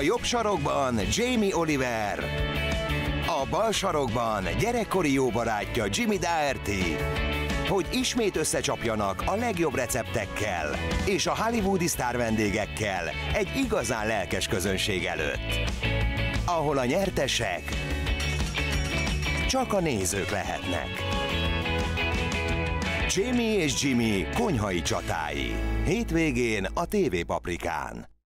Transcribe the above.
A jobb sarokban Jamie Oliver. A bal sarokban gyerekkori jó barátja Jimmy Doherty. Hogy ismét összecsapjanak a legjobb receptekkel és a hollywoodi sztár vendégekkel egy igazán lelkes közönség előtt. Ahol a nyertesek csak a nézők lehetnek. Jamie és Jimmy konyhai csatái. Hétvégén a TV Paprikán.